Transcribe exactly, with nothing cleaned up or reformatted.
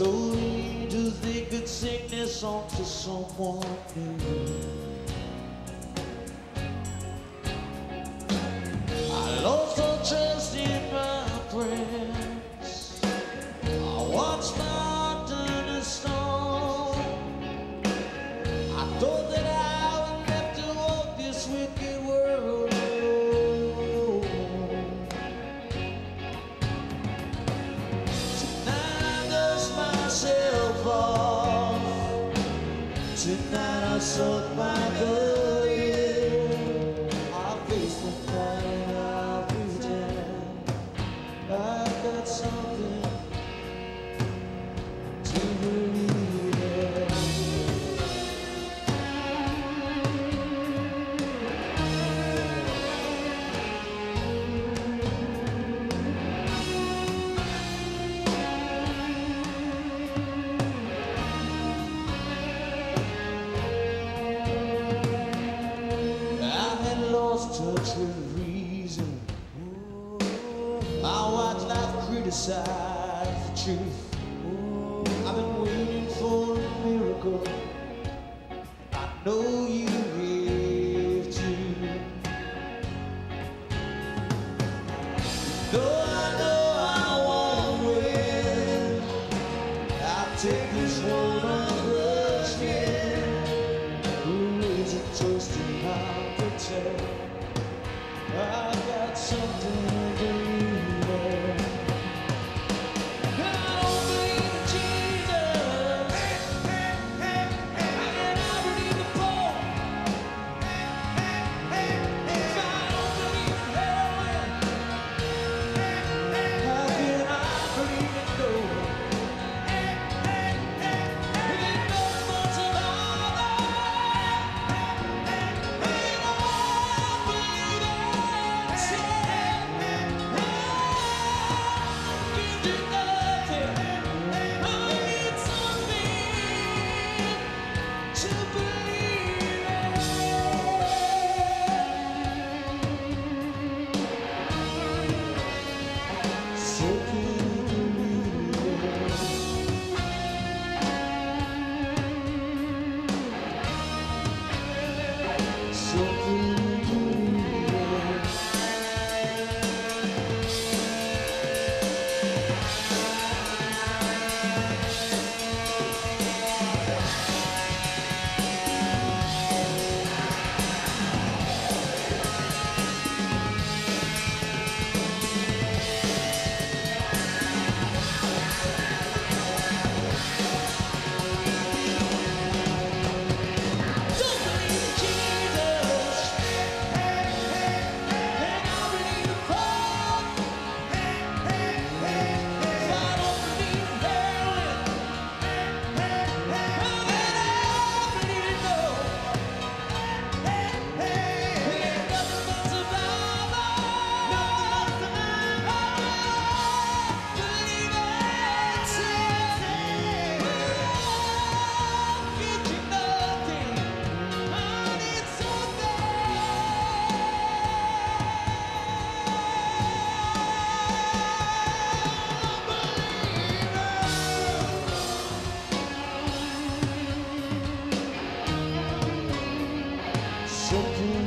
so easy to think I'd sing this song to someone new. I lost all trust in my friends. I watched my heart turn to stone. I thought that I would have to walk this wicked world alone. Tonight I dust myself off. Tonight I suck my blood in. I face the night and I pretend I've got something to believe in. Lost touch with reason. I watch life criticize the truth. I've been waiting for a miracle. I know you have too. Though I know I won't win, I'll take this one on the chin. Raise a toast and I'll pretend I got something to believe in. I don't believe in Jesus, and I believe the Pope. If I don't believe in hell, how can I believe in gold? Ain't nothing but survival. Something